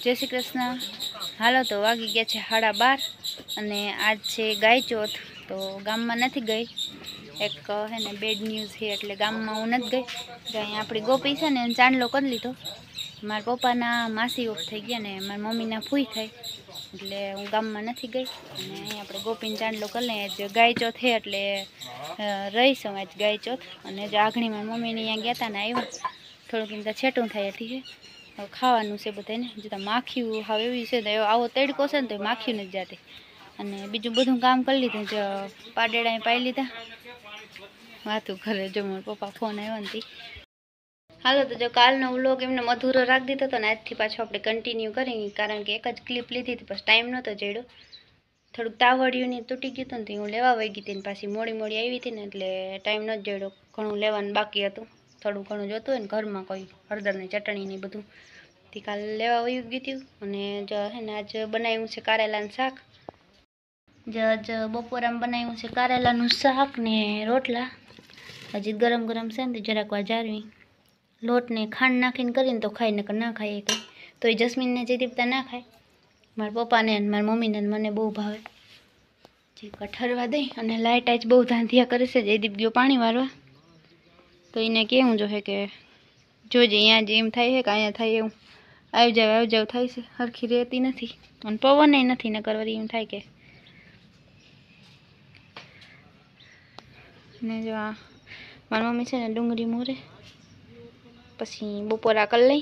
जय श्री कृष्ण। हालो तो वागी गया है 12:30 અને आज છે ગાય ચોથ। तो गाम में नहीं गई, एक है ने बेड न्यूज है એટલે गाम में हूँ नहीं गई। अँ अपनी गोपी है ने चांदलो कर लीधो। मार पप्पाना मासी ऑफ थी गया ने मार मम्मीना फूई थी એટલે હું ગામમાં નથી ગઈ અને અહીં આપણે ગોપીને ચાંદલો કરી લઈએ। આજ ગાય ચોથ છે એટલે રહીશું આજ ગાય ચોથ। અને જો આગળીમાં મમ્મીને અહીંયા ગયા હતા ને આવ્યા થોડુંક એમ તો છેટું થાય હતી છે। હવે ખાવાનું છે બધાને। જો માખીયું હવે એવી છે તો આવો તડકો છે ને તો માખીયું નથી જાતી। અને બીજું બધું કામ કરી લીધું। જો પાડેડા પાઈ લીધા વાતું કરે। જો મારા પપ્પા ફોન આવ્યો ને हालो तो जो कालनो व्लॉग एमने अधूरो राख दीधो तो आज थी पाछो आपणे कंटीन्यू करी, कारण के एक ज क्लिप लीधी थी बस टाइम नतो जड्यो। थोड़ुंक तावड़ियुं तूटी गयुं हतुं तो हूँ लेवा वही गई थी ने पाછી मोड़ी मोड़ी आई थी ने એટલે टाइम न जड्यो। घणुं लेवानुं बाकी हतुं, थोड़ुं घणुं जोतुं होय ने घरमां कोई हळदरनी चटणी ने बधुं ती काल लेवा वही गई थी। अने जो है ने आज बनाव्युं छे कारेलानुं शाक। जो आज बपोरामां बनाव्युं छे कारेलानुं शाक ने रोटला। हजी गरम गरम छे ने जराक वार जारवी लोट ने खांड नाखीने करीने तो खाई नकर ना खाए कई तो जस्मीन ने जयदीप्ता ना खाए। मारा पप्पा ने मारा मम्मी ने मने बहु भावे। जे कठरवा दई अने लाइट आज बहु धांधिया करे छे। जयदीप गयो पाणी वारवा तो एने केवुं जोहे के जोजे अहींया जे एम थाय छे के अहींया थाय एवुं आवी जाव थाय छे। हरखी रहती नथी अने पवनय नथी नकर वरी एम थाय के ने जो आ मारी मम्मी छे ने डूंगरी मोरे पछी बपोरा कर लई।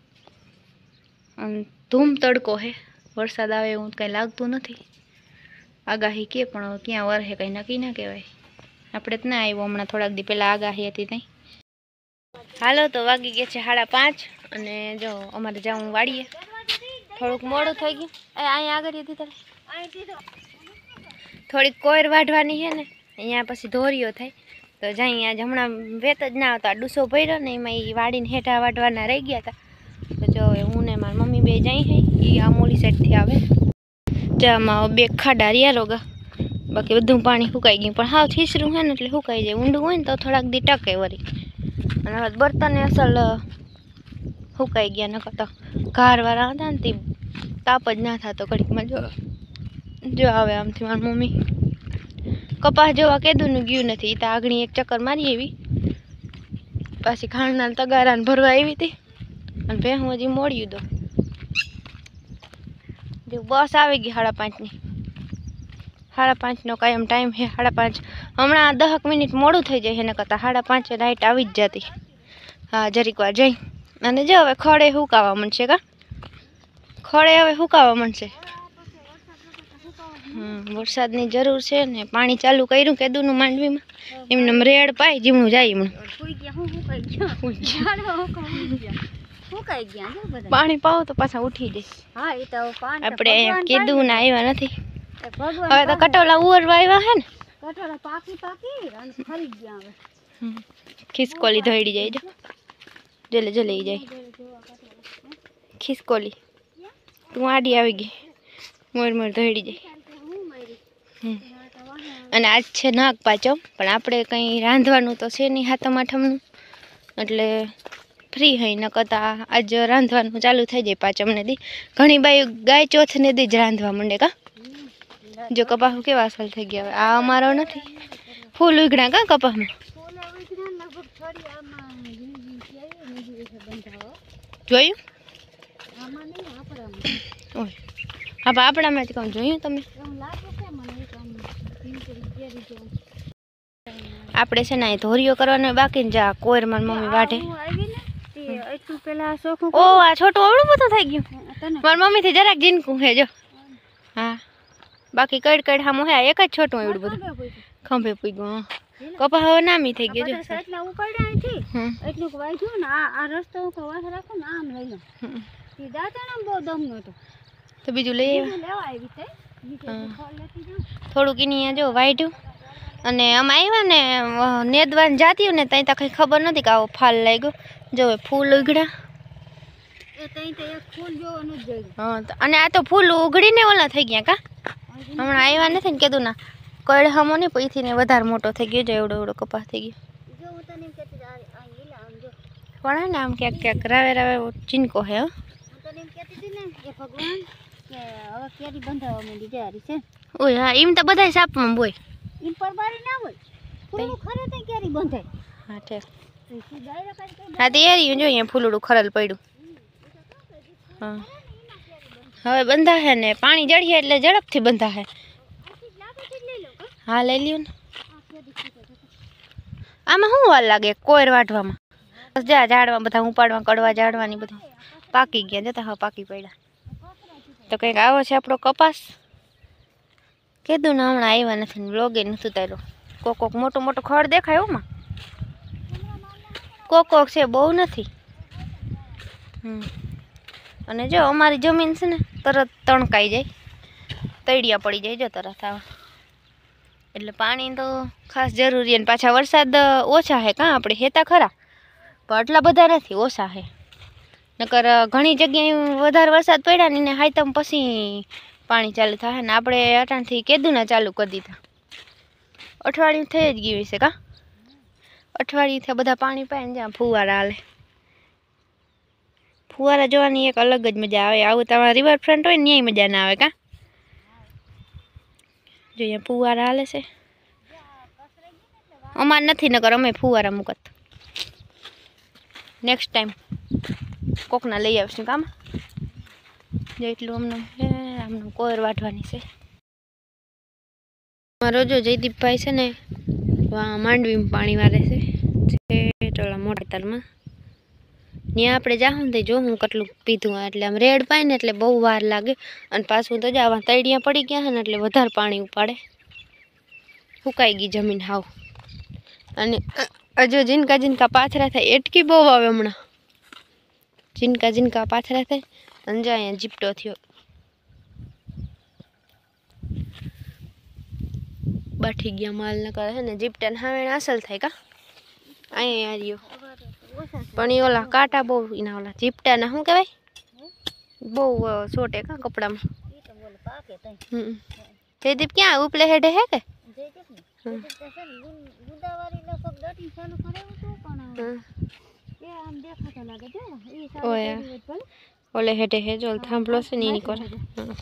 धूम तड़को है, वरसाद आवे एवुं कई लागतुं नथी। आगाही के पण क्यां वरहे कई नक्की ना कहेवाय। आपणे ज ना आव्यो हमणां थोड़ाक दी पहेला आगाही हती तई। हालो तो वागी गया छे 5:30 अने जो अमारे जाऊं वाड़ीए थोड़ुंक मोडुं थई गयुं। अहीं आगळ हती तारे थोड़ी कोयर वाढवानी है ने अहींया पछी धोरियो थाय तो जाई आज हमणां वेत ज ना आवता डूसो भर्यो ने एमां ई वाड़ीने हेठा वाढवाना रही गया था। तो जो हूँ ने मारी मम्मी बे जाई है ई आमोली साइड थी आवे। जामां बे खाडा रिया रोगा बाकी बधुं पाणी सुकाई गयुं पण हाव थीसरुं है ने એટલે સુકાઈ જાય। ઊંડું હોય ને તો થોડાક દી ટકે वरी અને હવે બર્તન અસલ સુકાઈ ગયા નકર તો ઘારવાળા હતા ને તે તાપ જ ના થાતો ઘડીકમાં। જો આવે આમથી મારી મમ્મી कपास जोवा केदूनु गयुं नथी। तो आगणी एक चक्कर मारी आवी पाછી खाणना तगाराने भरवा आवी थी अने भेहूं हजी मोड़्युं दो। जो बस आवी गई 5:30 नी। 5:30 नो कायम टाइम है 5:30। हमणां 10 मिनिट मोड़ुं थई जाय एना करता 5:30 लाइट आवी ज जाती। हाँ जरीक वार जाई अने जो हवे खड़े हुकावा मळशे का खड़े हवे हुकावा मळशे। वरसादनी जरूर छे ने पाणी चालू कर्युं केदुनु मांडवीमां एमने रेड पाई जीवणुं जाय हमणां पाणी पाओ तो पाछा उठी जाय। हां ई तो पाणी आपणे कीधुं ने आव्या नथी। हवे तो कटोला उरवा आव्या है ने कटोला पाकी अने फरी गया हवे खिसकोली धोईडी जाय। जो जले जले जाय खिसकोली तू आडी आवी गई मोर मोर धोईडी जाय। અને આજ છે નાગ પાંચમ પણ આપણે કંઈ રાંધવાનું તો છે નહીં હાતમ આઠમનું એટલે ફ્રી હઈ ન કરતા આજ રાંધવાનું ચાલુ થઈ જાય પાંચમને દી। ઘણી બાઈ ગાય ચોથને દી જ રાંધવા માંડે કા। જો કપાસ કેવા અસલ થઈ ગયા હવે આ અમારો નથી ફૂલ ઉગડા કા કપાસમાં જોયું ઓય હા આપણામાં જ કહું જોયું તમે આપણે છે ને ધોરિયો કરવાનો બાકી ને જા કોર માર મમ્મી વાઢે એટલું પેલા સોખું ઓ આ છોટું આવડું બધું થઈ ગયું માર મમ્મી થી જરાક જીનકું હે જો। હા બાકી કડ કડ હામો હે એક જ છોટું આવડું બધું ખંભે પૂગ્યું। કપા હવે નામી થઈ ગયો જો એટલા ઉકળ્યા થી એટલું વાગ્યું ને આ રસ્તો કો વાસ રાખો ને આમ લઈ લો ઈ દાતાને બહુ દમ નતો તો બીજું લેવા આવી છે થોડું કિની જો વાઢ્યું અને આમ આવ્યા ને નેદવાન જાતી ને ત્યાં તો કંઈ ખબર નથી કે આવો ફાલ લાગ્યો। જો ફૂલ ઉગડ્યા એ ત્યાં તો એક ફૂલ જોવાનું જ જોયું। હા અને આ તો ફૂલ ઉગડીને ઓલા થઈ ગયા કા હમણાં આવ્યા નથી ને કીધું ના કડ હમો ને પૈથી ને વધારે મોટો થઈ ગયો જો એવડો એવડો કપાસ થઈ ગયો। જો હું તને એમ કહેતી આ ઈલા આમ જો પણ ને આમ ક્યાંક ક્યાંક રાવે રાવે ચીનકો હે। હું તને એમ કહેતી હતી ને એક ભગવાન કે હવે કેરી બંધાવા માંડી જારી છે ઓય હા એમ તો બધાય સાપમાં બોય ઈમ પર બારી ના હોય ફૂલડું ખરે તો કેરી બંધાય હા ઠીક હા તે એરી જો અહીંયા ફૂલડું ખરલ પડ્યું હા હવે બંધા હે ને પાણી જડીએ એટલે ઝડપથી બંધા હે હા લઈ લ્યો ને આમાં શું વાર લાગે કોયર વાટવામાં બસ જા ઝાડવા બધા ઉપાડવા કડવા ઝાડવાની બધું પાકી ગયા જતા હા પાકી પડ્યા તો કંઈક આવો છે આપણો કપાસ કીધું ને હમણાં આવ્યા નથી બ્લોગે નથી ઉતાર્યો કોક મોટું મોટું ખડ દેખાય ઓમાં કોક છે બહુ નથી અને જો અમારી જમીન છે ને તરત તણકાઈ જાય તળિયા પડી જાય જો તરત આવા એટલે પાણી તો ખાસ જરૂરી અને પાછા વરસાદ ઓછા હે કાં આપણે હેતા ખરા પણ આટલા બધા નથી ઓછા હે નકર ઘણી જગ્યાએ વધારે વરસાદ પડ્યા ને હાઈતમ પછી પાણી ચાલુ થાય ને આપણે અટાણથી કેદુના ચાલુ કરી દીધા અઠવાડિયું થઈ જ ગયું છે કાં અઠવાડિયુંથી બધા પાણી પાય ને જ્યાં ફુવારા હાલે ફુવારા જોવાની એક અલગ જ મજા આવે આવું તમારા રિવરફ્રન્ટ હોય ને ત્યાંય મજા ના આવે કાં જો અહીંયા ફુવારા હાલે છે અમાર નથી નકર અમે ફુવારા મૂકત નેક્સ્ટ ટાઈમ કોકના લઈ આવીશું કામ જો એટલું આમનું કોર વાટવાની છે મારો જો જયદીપભાઈ છે ને માંડવીમાં પાણી વારે છે ટોલા મોટા તલમાં ત્યાં આપણે જાઉં ને જો હું કેટલું પીધું એટલે આમ રેડ પાય ને એટલે બહુ વાર લાગે અને પાછું તો જાવા તળિયા પડી ગયા છે ને એટલે વધારે પાણી ઉપાડે સુકાઈ ગઈ જમીન હાવ અને હજુ જીનકા પાથરા થાય એટકી બહુ આવે હમણાં જીનકા પાથરા થાય અને જો અહીંયા જીપટો થયો બાઠી ગયા માલ ન કરે છે ને જીપટા હાવે અસલ થાય કા અહીંયા આવ્યો પણ એ ઓલા કાંટા બહુ એના ઓલા જીપટાના શું કહેવાય બહુ છોટે કા કપડામાં જયદીપ ક્યાં ઉપલે હેડે હે કે ઓલે હેડે હે જો થાંભલો છે ને એની કરે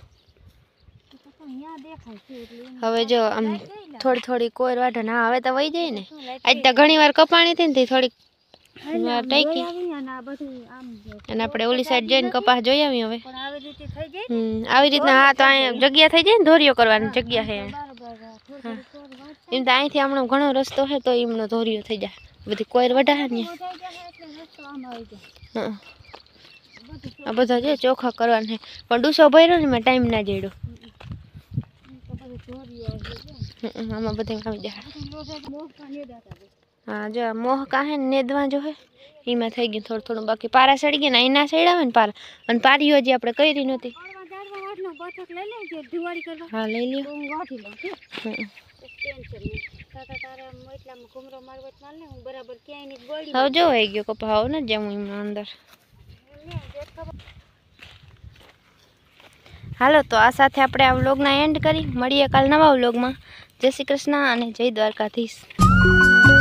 હવે જો આમ થોડી કોર વાઢો ના હવે તો વહી જાય ને આજ તો ઘણી વાર કપાણી થઈ ને થોડીક ટાઈકી અને આપણે ઓલી સાઈડ જઈને કપાસ જોઈ આવી હવે આવી રીતના હા તો અહીંયા જગ્યા થઈ જાય ને ધોરીઓ કરવાની જગ્યા છે એમ તો અહીંથી હમણાં ઘણો રસ્તો છે તો એમનો ધોરીઓ થઈ જાય બધી કોયર વઢા ને હા આ બધા જો ચોખા કરવાના પણ ડૂસો ભર્યો ને મેં ટાઈમ ના જડ્યો આમાં બધે આવી જાય હા જો મોહ કાહે નેદવા જો હે એમાં થઈ ગયું થોડું બાકી પારા સડી ગયા ને અહીં ના સડ્યા આવે ને પારા અને પારીઓ હજી આપણે કરી નહોતી હા લઈ લ્યો હવે જો આવી ગયો કપાવ ને જેમ એમના અંદર હાલો તો આ સાથે આપણે આ વ્લોગના એન્ડ કરી મળીએ કાલ નવા વ્લોગમાં જય શ્રી કૃષ્ણ અને જય દ્વારકાધીશ